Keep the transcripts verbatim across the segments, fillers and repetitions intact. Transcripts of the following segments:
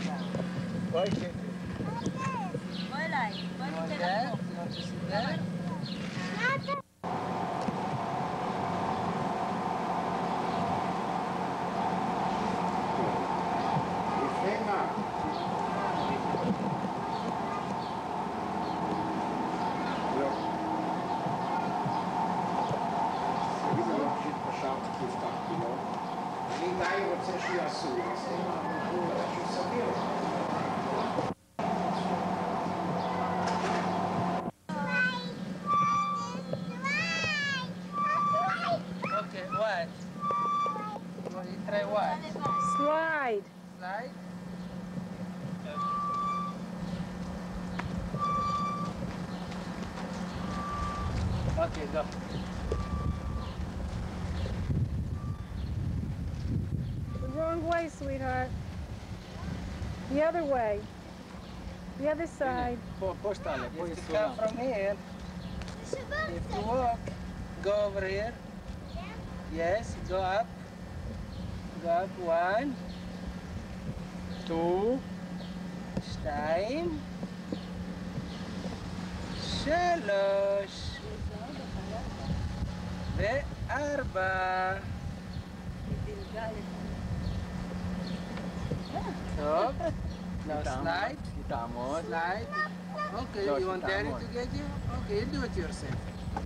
Why can't Why like? Why you want you that? You want to sit there? אני רוצה שיעשו, אז הם אמרו שהוא סביר. Okay, what? Well, you try what? Slide. Slide? Okay, go. The wrong way, sweetheart. The other way. The other side. You have to come from here. You have to walk. Go over here. Yes, go up. Go up. One. Two. שתיים. שלוש. וארבע. טוב. Now slide. Slide. Okay, you want Daddy to get you? Okay, you do it yourself.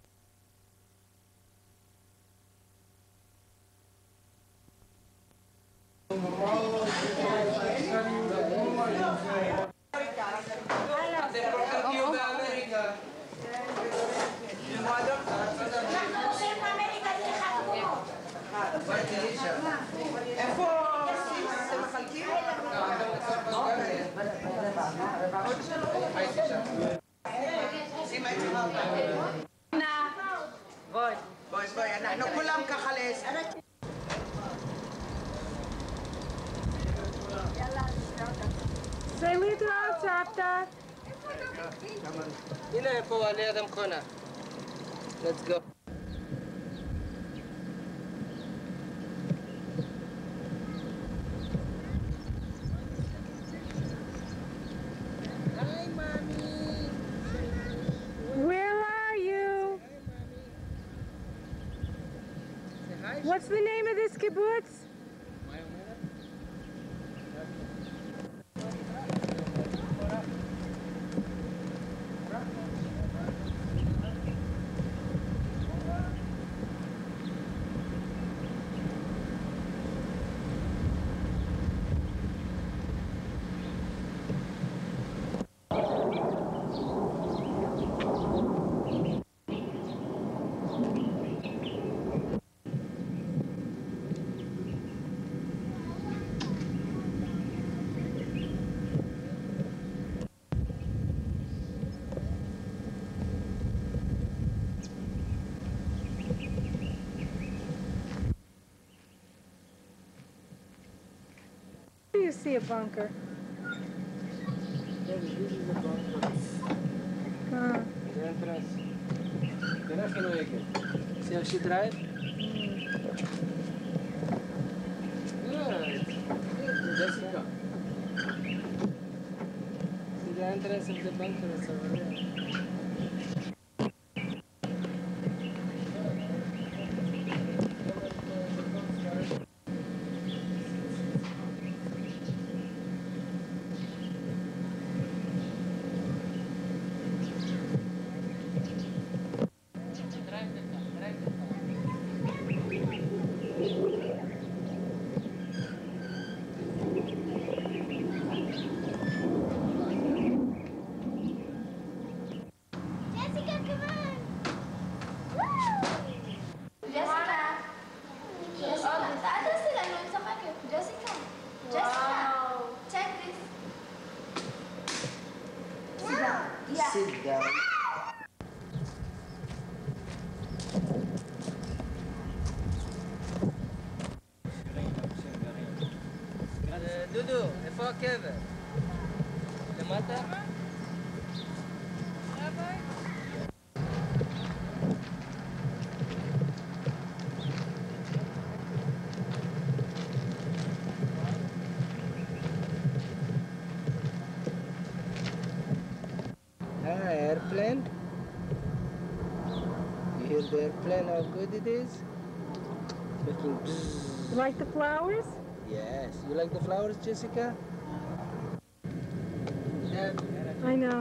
בואי. בואי, בואי, אנחנו כולם ככה לעשר. Say להתראות, סבתא. הנה פה ליד המכונה. Let's go. Hi, mommy. Where are you? Say hi. What's the name of this kibbutz? Do you see a bunker? This is the bunker. Huh. The entrance. See how she drive? Good. Good, Jessica. See the entrance of the bunker is over there. Sit down. דודו, איפה הקבר? למטה? explain how good it is? Making bzzz. You like the flowers? Yes. You like the flowers, Jessica? Yeah. I know.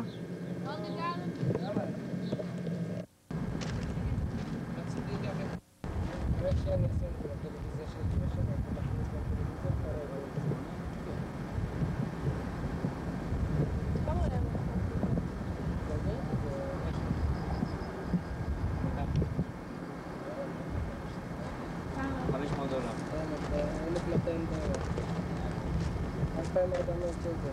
חמש מאות דולר. אלף מאתיים דולר. אלפיים וארבע מאות דולר.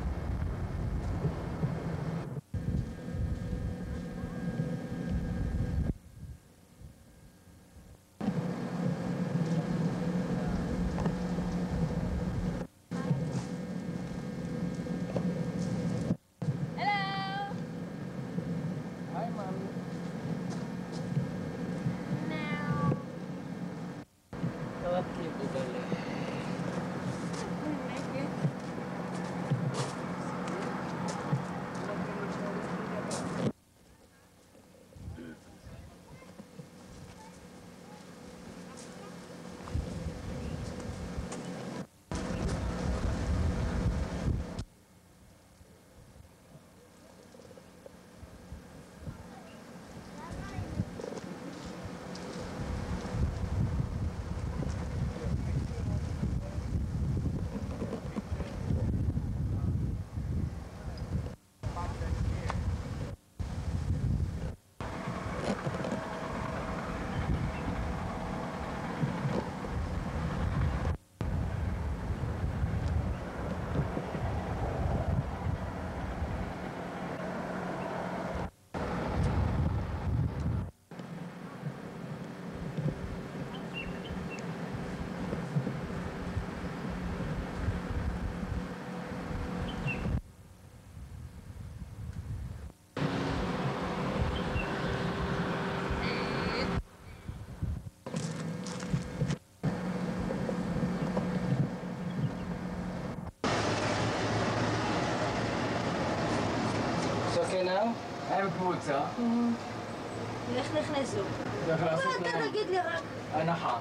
Okay now? הם קבוצה. איך נכנסו? צריך לעשות אתה להם תגיד לי רק... הנחה.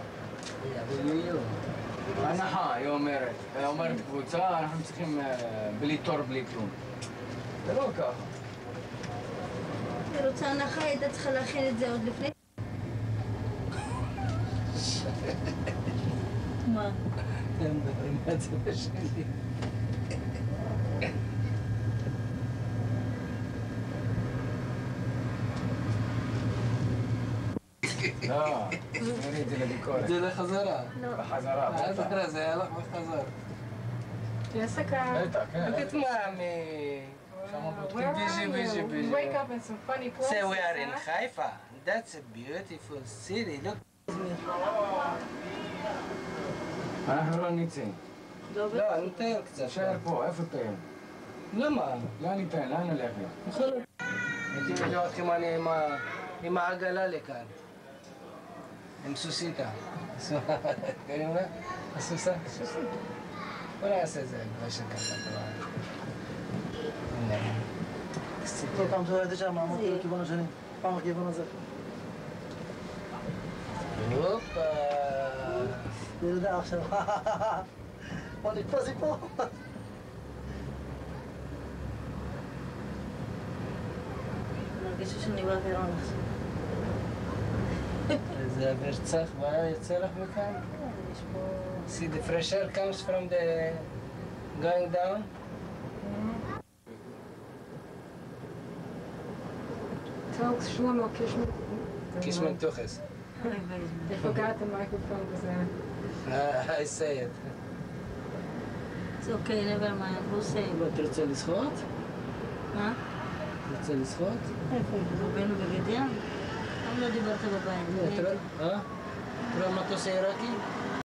הנחה, היא אומרת. היא אומרת קבוצה, אנחנו צריכים בלי תור, בלי כלום. זה לא ככה. אני רוצה הנחה, הייתה צריכה להכין את זה עוד לפני. מה? הם מדברים מהצד השני. לא, תראי את זה לביקורת. זה לחזרה. בחזרה, אז בטח. אחרי זה הלך וחזר. Jessica. בטח, כן. Look at mommy. Uh, where Busy, are busy, you? busy. We wake up in some funny places. Say we are in huh? Haifa. That's a beautiful city. Look. אנחנו לא נצא. לא, אני מטייל קצת. תשאר פה, איפה תהיה? למה? לאן ניתן? לאן נלכת? הייתי מביא אתכם אני עם ה- עם העגלה לכאן. עם סוסיתא. קוראים לה? הסוסה? סוסיתא. בוא נעשה את זה, אני חושב ככה. הנה. כל פעם שואלת שם, אמרתי לכיוון השני, פעם לכיוון הזה. הופה. אני יודע עכשיו, בוא נתפוס לי פה. מרגישה שאני באווירון עכשיו. איזה אוויר צח, מה יוצא לך מכאן? יש פה... See the fresh air comes from the going down. Tell Shlomo Kishman. Kishman Tuches. I forgot the microphone was there. Uh, I say it. It's okay, never mind, we'll say. אתה רוצה לשחות? מה? אתה רוצה לשחות? איפה? רובנו בגדיה? למה לא דיברת בבית? אה? אתה רואה מטוס עיראקי?